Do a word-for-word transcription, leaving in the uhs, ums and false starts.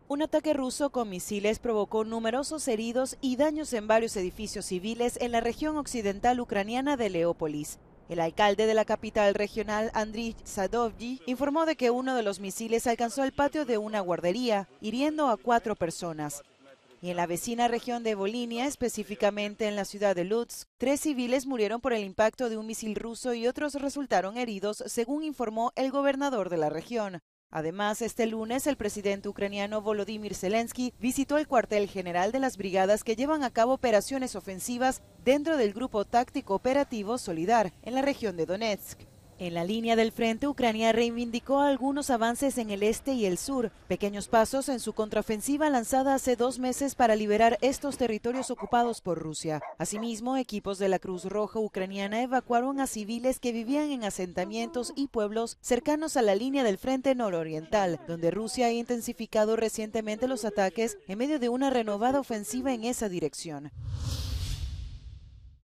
Un ataque ruso con misiles provocó numerosos heridos y daños en varios edificios civiles en la región occidental ucraniana de Leópolis. El alcalde de la capital regional, Andriy Sadovyi, informó de que uno de los misiles alcanzó el patio de una guardería, hiriendo a cuatro personas. Y en la vecina región de Volinia, específicamente en la ciudad de Lutsk, tres civiles murieron por el impacto de un misil ruso y otros resultaron heridos, según informó el gobernador de la región. Además, este lunes, el presidente ucraniano Volodymyr Zelensky visitó el cuartel general de las brigadas que llevan a cabo operaciones ofensivas dentro del Grupo Táctico Operativo Solidar, en la región de Donetsk. En la línea del frente, Ucrania reivindicó algunos avances en el este y el sur, pequeños pasos en su contraofensiva lanzada hace dos meses para liberar estos territorios ocupados por Rusia. Asimismo, equipos de la Cruz Roja ucraniana evacuaron a civiles que vivían en asentamientos y pueblos cercanos a la línea del frente nororiental, donde Rusia ha intensificado recientemente los ataques en medio de una renovada ofensiva en esa dirección.